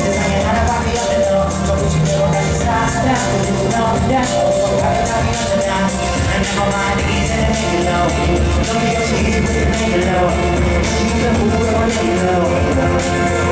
세상에 하나밖에 없는 너 조금씩 내려가는 사랑 그리고 너랑 행복하게 나면 난 never mind the easy to make it low don't be so cheap with it make it low you can move it on make it low